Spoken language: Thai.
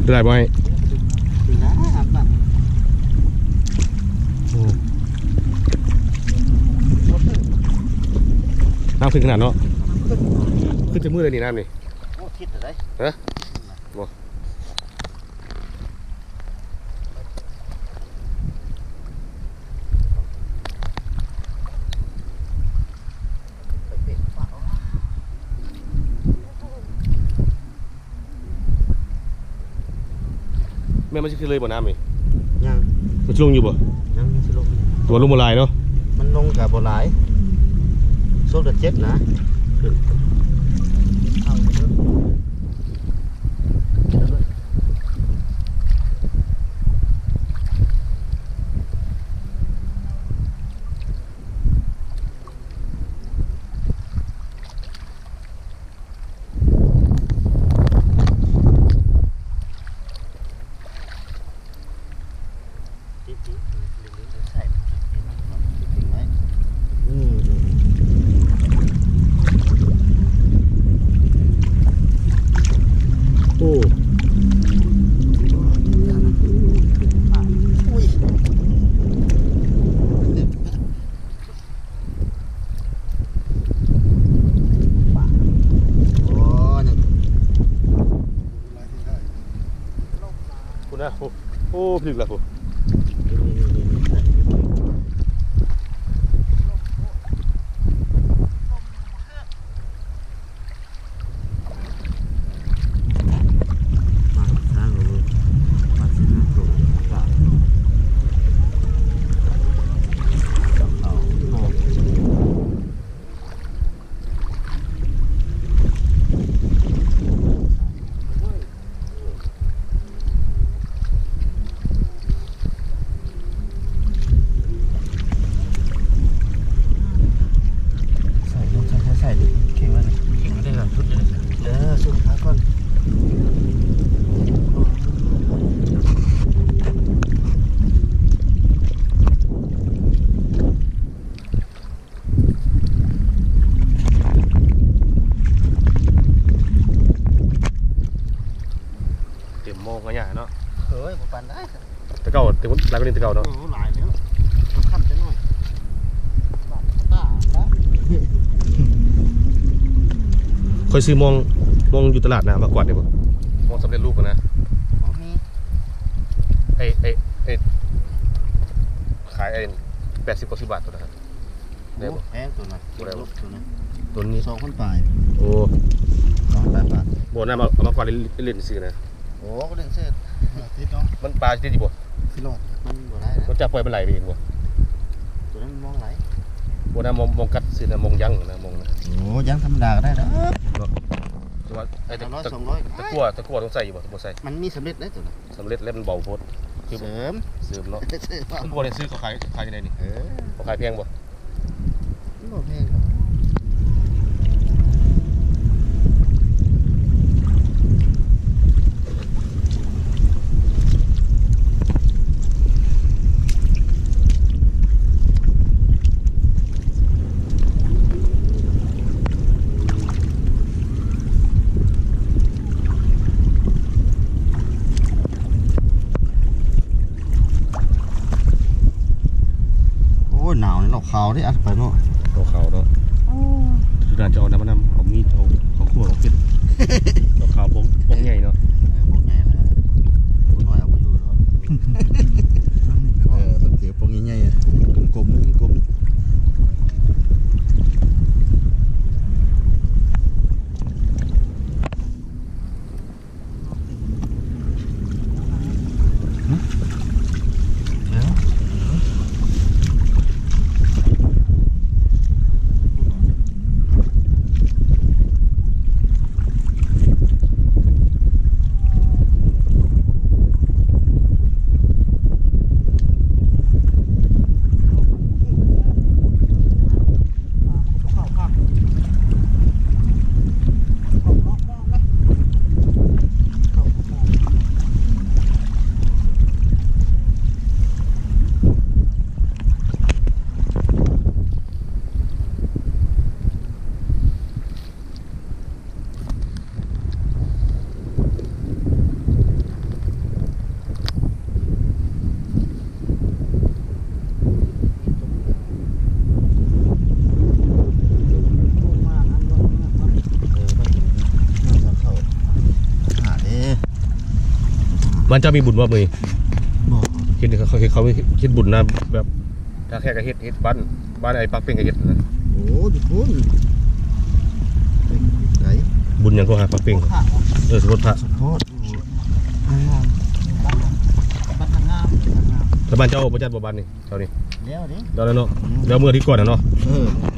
ได้ไหมน้ำขึ้นขนาดเนาะขึ้นจะมืดเลยนี่น้ำนี่โอ้คิดอะไรเฮ้ยแม่มันจะขึ้นเลยบ่น้ำนี่ยังมันจะลงอยู่บ่ยังจะลงตัวลงโบราณเนาะมันลงกับโบราณโซ่เดือดเจ็ดนะขึ้นโอ้พลิกแล้วผมโมงกันอย่างเนาะเฮ้ยผมปั่นได้ตะเก่าถึงหลายคนตะเก่าเนาะหลายแล้วทำจะหน่อยเคยซื้อมองอยู่ตลาดนะมากวาดได้ป่ะมองสำเร็จรูปนะไอขาย80 กว่า10 บาทตัวนะครับได้ป่ะแพงตัวนั้นตัวนี้ 2,000 ปลายโอ้ 2,800 บาทบ่น่าเอามากวาดเล่นซื้อนะโอ้ก็เล่นเส้นติดเนาะมันปลาติดอยู่บ่สิรอดมันบ่ได้มันจะปล่อยมันไหลไปเองบ่ตัวนั้นมองไหลบ่น่ามองกัดซื้อนะมองยังนะมองนะโอ้ยังธรรมดาก็ได้นะแต่ว่าไอ้ตะกั่วต้องใส่อยู่บ่บ่ใส่มันมีสำเร็จได้ตัวนั้นสำเร็จแล้วมันเบาโพดเสริมเนาะมันบ่ได้ซื้อเขาขายยังไงนี่เขาขายแพงบ่แพงหนาวนี่เราขาวได้อัดไปเนาะขาวเนาะทุกท่านจะเอาน้ำมันเอามีดเอาขั้วเอาเป็ดเราขาวปงใหญ่เนาะปงใหญ่แล้วน้อยเอาไปอยู่แล้วสังเกตปงใหญ่ๆกลมานเจ้ามีบุญว่ามือบอกเห็นเขาเฮ็ดบุญนะแบบถ้าแค่ก็เฮ็ดบ้านไอ้ปักเป้งก็เฮ็ดนะโอ้ดิคุณไหนบุญหยังก็หาปักเป้งสมมติพระสะโพกงามบ้านงามแต่บ้านเจ้าบ่จัดบ่บ้านนี่เท่านี้เดี๋ยวดิเดี๋ยวแล้วเนาะเดี๋ยวเมื่อที่ก่อนนะเนาะเออ